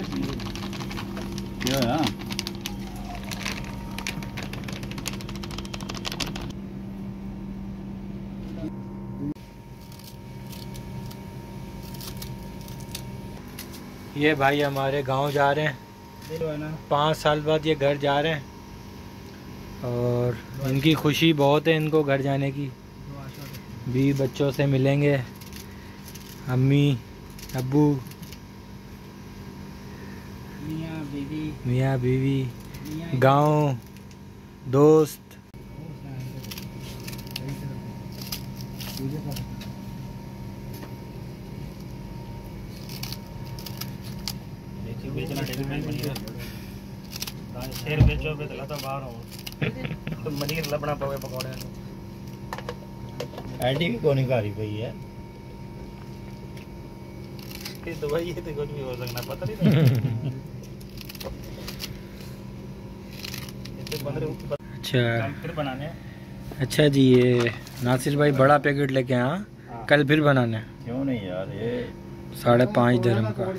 क्या है? ये भाई हमारे गांव जा रहे हैं, 5 साल बाद ये घर जा रहे हैं और इनकी खुशी बहुत है इनको घर जाने की। भी बच्चों से मिलेंगे, अम्मी अब्बू मियाँ बीवी, गांव, दोस्त। शेर बेचो पे तो बाहर हो तो मनीर लबना पवे पकौड़े एडी भी कोनी कारी पई है। ये तो भाई ये तो कुछ भी हो सकना पता नहीं। अच्छा फिर बनाने। अच्छा जी, ये नासिर भाई बड़ा पैकेट लेके आया, कल फिर बनाने। क्यों नहीं यार, ये 5.5 dirham का।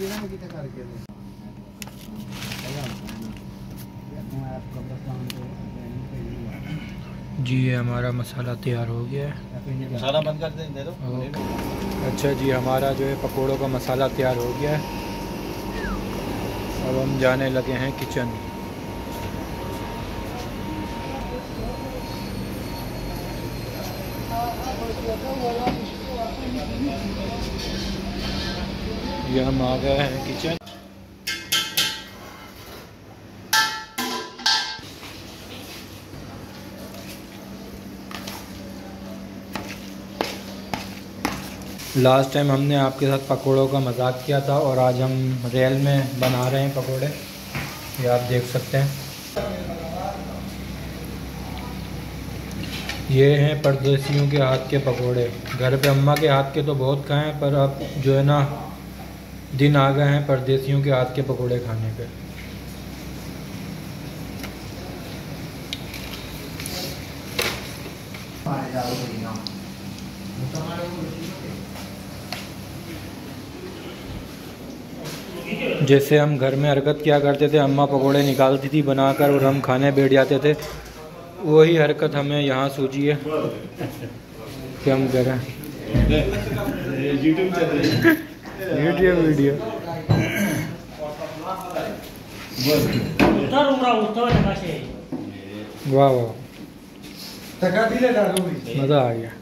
जी ये हमारा मसाला तैयार हो गया है। मसाला बंद कर दे दो। अच्छा जी, हमारा जो है पकोड़ों का मसाला तैयार हो गया है। अब हम जाने लगे हैं किचन। ये हम आ गए हैं किचन। लास्ट टाइम हमने आपके साथ पकोड़ों का मजाक किया था और आज हम रियल में बना रहे हैं पकोड़े, ये आप देख सकते हैं। ये हैं परदेसियों के हाथ के पकोड़े। घर पे अम्मा के हाथ के तो बहुत खाए हैं, पर अब जो है ना दिन आ गए हैं परदेसियों के हाथ के पकोड़े खाने पे। जैसे हम घर में हरकत किया करते थे, अम्मा पकोड़े निकालती थी बनाकर और हम खाने बैठ जाते थे, वही हरकत हमें यहाँ सूझी है कि हम करें यूट्यूब वीडियो। वाह वाह, मज़ा आ गया।